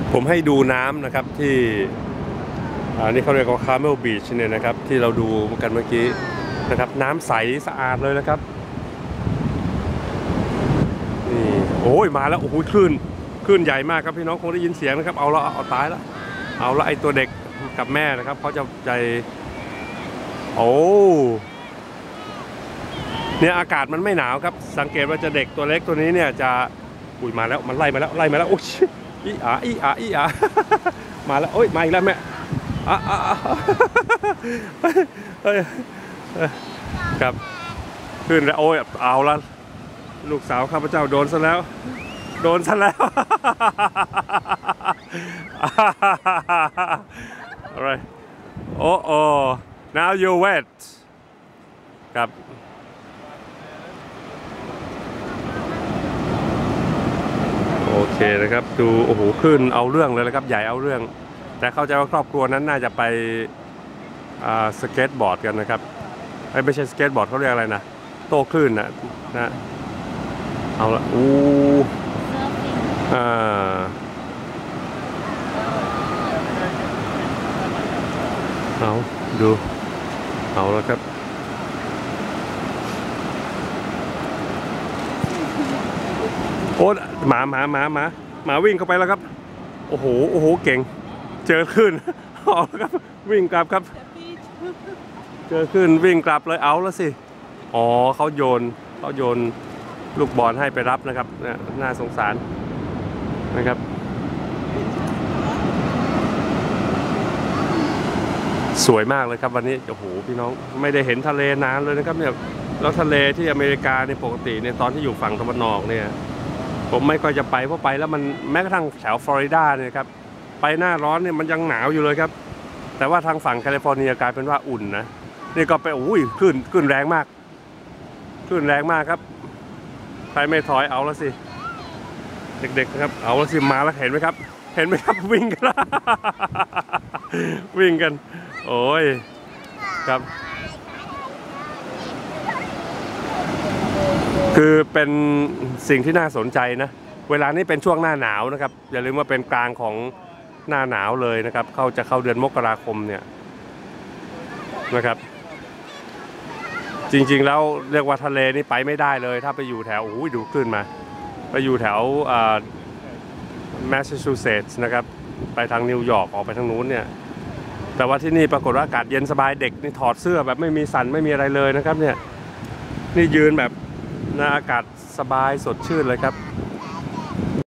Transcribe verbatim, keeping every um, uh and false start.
ผมให้ดูน้ำนะครับที่อันนี้เขาเรียกว่าคาร์เมลบีชเนี่ยนะครับที่เราดูกันเมื่อกี้นะครับน้ำใสสะอาดเลยนะครับนี่โอ้ยมาแล้วโอ้โหคลื่นคลื่นใหญ่มากครับพี่น้องคงได้ยินเสียงนะครับเอาละเอาตายแล้วเอาละไอตัวเด็กกับแม่นะครับเขาจะใจโอ้เนี่ยอากาศมันไม่หนาวครับสังเกตว่าจะเด็กตัวเล็กตัวนี้เนี่ยจะอุ้ยมาแล้วมันไล่มาแล้วไล่มาแล้วโอ้ยอีอาอีอาอีอามาแล้วโอ้ยมาอีกแล้วแม่อ่ะอ่ะครับขึ้นแล้วโอ้ยเอาละลูกสาวข้าพเจ้าโดนซะแล้วโดนซะแล้ว alright โอ้โอ้ now you wet ครับโอเคนะครับดูโอ้โหขึ้นเอาเรื่องเลยนะครับใหญ่เอาเรื่องแต่เข้าใจว่าครอบครัวนั้นน่าจะไปสเก็ตบอร์ดกันนะครับไม่ใช่สเก็ตบอร์ดเขาเรียกอะไรนะโต้คลื่นนะนะเอาละอู้อ่าเอาดูเอาแล้วครับโอ้หมาหมาหมาหมาหมาวิ่งเข้าไปแล้วครับโอ้โหโอ้โหเก่งเจอขึ้นเอาแล้วครับวิ่งกลับครับเจอขึ้นวิ่งกลับเลยเอาแล้วสิอ๋อเขาโยนเขาโยนลูกบอลให้ไปรับนะครับน่าสงสารนะครับสวยมากเลยครับวันนี้โอ้โหพี่น้องไม่ได้เห็นทะเลนานเลยนะครับเนี่ยแล้วทะเลที่อเมริกาในปกติเนี่ยตอนที่อยู่ฝั่งตะวันออกเนี่ยผมไม่ค่อยจะไปเพราะไปแล้วมันแม้กระทั่งแถวฟลอริดาเนี่ยครับไปหน้าร้อนเนี่ยมันยังหนาวอยู่เลยครับแต่ว่าทางฝั่งแคลิฟอร์เนียกลายเป็นว่าอุ่นนะนี่ก็ไปโอ้ยขึ้นขึ้นแรงมากขึ้นแรงมากครับใครไม่ถอยเอาแล้วสิเด็กๆนะครับเอาแล้วสิมาแล้วเห็นไหมครับเห็นไหมครับวิ่งกันวิ่งกันโอ้ยครับคือเป็นสิ่งที่น่าสนใจนะเวลานี้เป็นช่วงหน้าหนาวนะครับอย่าลืมว่าเป็นกลางของหน้าหนาวเลยนะครับเขาจะเข้าเดือนมกราคมเนี่ยนะครับจริงๆแล้วเรียกว่าทะเลนี่ไปไม่ได้เลยถ้าไปอยู่แถวโอ้ยดูขึ้นมาไปอยู่แถวแมสซาชูเซตส์นะครับไปทางนิวยอร์กออกไปทางนู้นเนี่ยแต่ว่าที่นี่ปรากฏว่าอากาศเย็นสบายเด็กนี่ถอดเสื้อแบบไม่มีสั่นไม่มีอะไรเลยนะครับเนี่ยนี่ยืนแบบนะอากาศสบายสดชื่นเลยครับ